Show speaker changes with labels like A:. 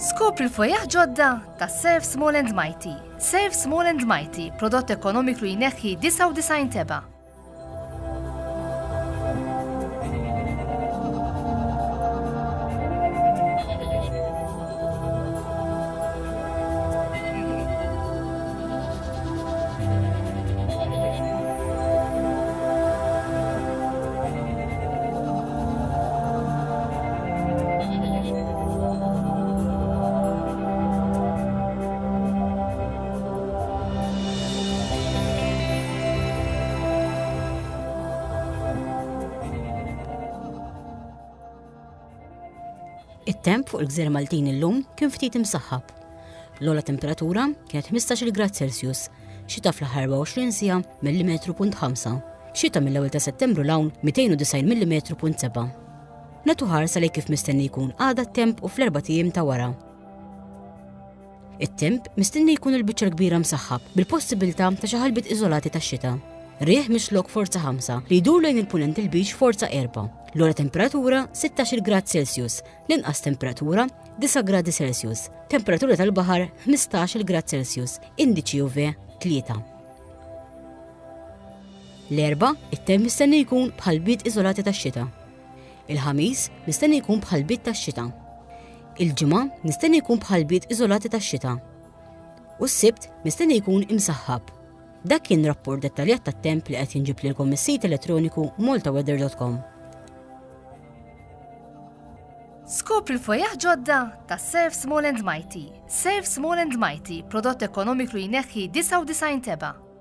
A: Skopri l-fojjaħ ġodda ta' Surf Small and Mighty. Surf Small and Mighty, prodott ekonomiku jneħħi 99 teba'.
B: It-temp fuq il-Gżejjer Maltin illum kien ftit imsaħħab. L-ogħla temperatura kienet 15 grad Celsius, xita fl-aħħar 24 siegħa mm.5. Xita mill-ewwel ta' Settembru l-hawn 290 mm.7. Nagħtu ħarsa lejn kif mistenni jkun għada t-temp u fl-erba' tiem ta' wara. It-temp mistenni jkun il-biċċa kbira msaħħab bil-possibilità ta' xi ħalbiet iżolati tax-xita. Rieħ mixlok forza 5 li jdur lejn il-punent il-beach forza 4. L-ogħla temperatura 16 grad Celsius, l-inqas temperatura 9 gradi Celsius, temperatura tal-baħar 15 grad Celsius, indiċi UV 3. L-erba' it-temp mistenni jkun bħal biet iżolati tax-xita. Il-ħamis mistenni jkun bħal biet tax-xita. Il-ġimgħa mistenni jkun bħal biet iżolati tax-xita. U s-sibt mistenni jkun imsaħħab. Dak kien rapport dettaljat tat-temp li qed jinġib lilkom mis-sit elettroniku maltaweather.com.
A: Skopri l-fojjaħ ġodda ta' Surf Small and Mighty. Surf Small and Mighty, prodott ekonomiku jneħħi 99 teba'.